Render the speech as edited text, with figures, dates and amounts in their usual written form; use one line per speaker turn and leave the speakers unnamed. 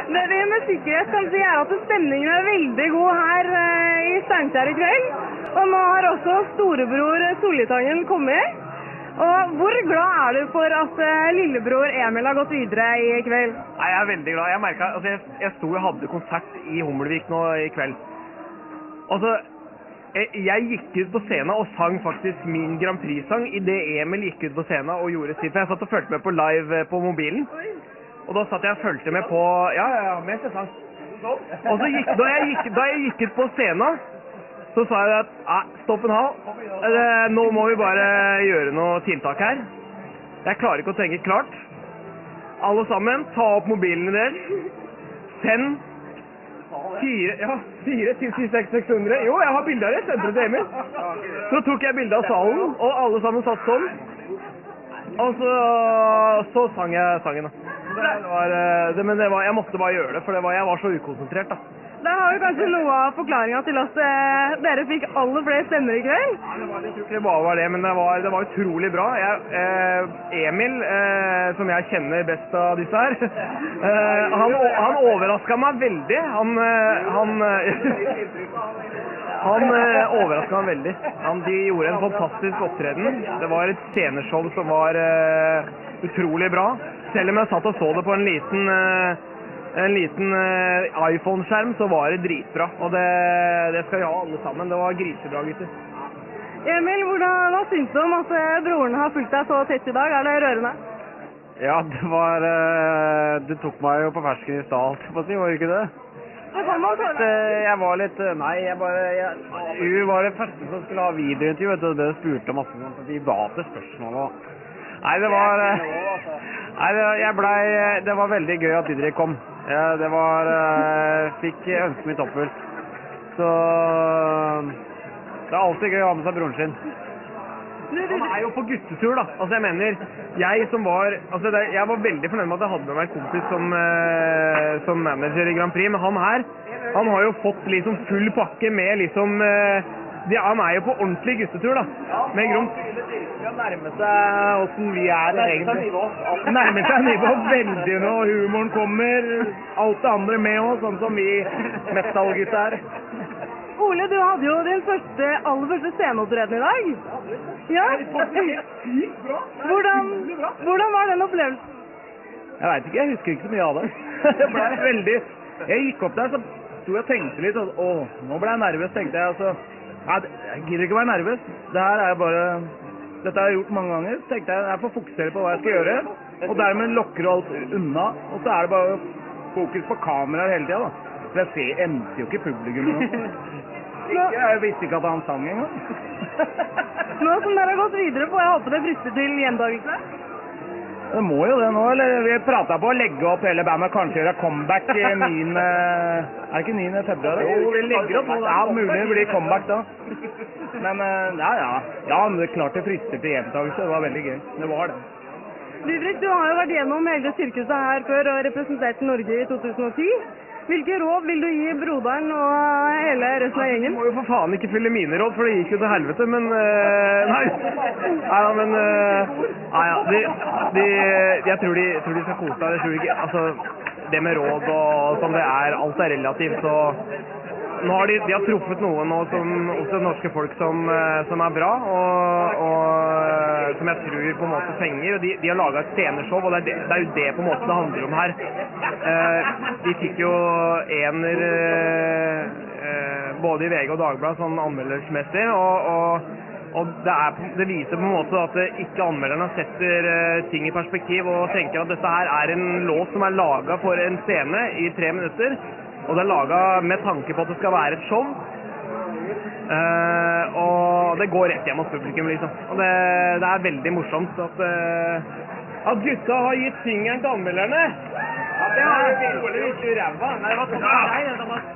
Det vi med sikkerhet kan si at stemningen veldig god her I Steinkjer I kveld. Og nå har også storebror Solli-Tangen kommet. Og hvor glad du for at lillebror Emil har gått videre I kveld?
Nei, jeg veldig glad. Jeg merket, altså jeg sto og hadde konsert I Hummelvik nå I kveld. Altså, jeg gikk ut på scenen og sang faktisk min Grand Prix-sang I det Emil gikk ut på scenen og gjorde sitt. For jeg satt og følte med på live på mobilen. Og da satt jeg og følte med på, ja, mens jeg sang. Og så da jeg gikk ut på scenen, så sa jeg at, stopp en hal, nå må vi bare gjøre noe tiltak her. Jeg klarer ikke å tenke klart. Alle sammen, ta opp mobilene deres. Send 4-600. Jo, jeg har bilder av det, sendte det til Emil. Så tok jeg bilder av salen, og alle sammen satt sånn. Og så sang jeg sangen da. Men jeg måtte bare gjøre det, for jeg var så ukonsentrert da.
Da har du kanskje noe av forklaringen til at dere fikk aller flere stemmer I kveld?
Jeg tror ikke det bare var det, men det var utrolig bra. Emil, som jeg kjenner best av disse her, han overrasket meg veldig. Han overrasket meg veldig. De gjorde en fantastisk opptreden. Det var et sceneshow som var utrolig bra. Selv om jeg satt og så det på en liten iPhone-skjerm, så var det dritbra. Og det skal vi ha alle sammen. Det var grisebra, gutter.
Emil, hva synes du om at broren har fulgt deg så tett I dag? Det rørende?
Ja, det tok meg jo på fersken I stad, var det ikke det? Jeg var litt, nei, hun var det første som skulle ha videointervju, vet du, det spurte masse om de bate spørsmål og... Nei, det var veldig gøy at Didrik kom. Fikk ønsket mitt oppfylt. Så det alltid gøy å ha med seg broren sin. Han jo på guttetur da. Altså jeg mener, jeg var veldig fornøyd med at jeg hadde med meg en kompis som manager I Grand Prix, men han har jo fått liksom full pakke med liksom... Han jo på ordentlig guttetur da, med Gromth. Det nærmer seg hvordan vi egentlig. Nærmer seg nivå veldig nå, humoren kommer, alt det andre med oss, sånn som vi metal-gutta
Ole, du hadde jo din aller første sceneopptreden I dag. Ja? Hvordan var den opplevelsen?
Jeg vet ikke, jeg husker ikke så mye av det. Det ble veldig... Jeg gikk opp der, så sto jeg og tenkte litt, nå ble jeg nervøs, tenkte jeg, altså... Jeg gidder ikke være nervøs. Dette har jeg gjort mange ganger. Så tenkte jeg får fokusere på hva jeg skal gjøre. Og dermed lokker alt unna. Og så det bare fokus på kameraer hele tiden da. For jeg endte jo ikke publikum nå. Jeg visste ikke at han sang en gang.
Nå som dere har gått videre på, jeg håper det frister til gjentagelse.
Det må jo det nå, eller vi pratet på å legge opp hele bandet, kanskje gjøre comeback I 9. Det ikke 9. februar? Jo, vi legger opp, ja, mulig det blir comeback da. Men ja, det klart det frister til gjentagelse, det var veldig gøy, det var det.
Didrik, du har jo vært gjennom hele sirkuset her før og representert Norge I 2010. Hvilke råd vil du gi broderen og hele resten av gjengen?
Du må jo for faen ikke fylle mine råd, for det gikk jo til helvete, men... Jeg tror de skal kose deg, jeg tror ikke... Altså, det med råd og som det alt relativt, så... Nå har de har truffet noe nå hos det norske folk som bra, og som jeg tror på en måte fenger, og de har laget et sceneshow, og det jo det på en måte det handler om her. De fikk jo ener både I VG og Dagbladet sånn anmeldersmessig, og det viser på en måte at ikke anmelderne setter ting I perspektiv og tenker at dette her en låt som laget for en scene I 3 minutter, og det laget med tanke på at det skal være et show, og det går rett hjem hos publikum liksom. Og det veldig morsomt at gutta har gitt fingeren til anmelderne. Ja, det har dårlig ikke ræva. Nei, hva tok jeg?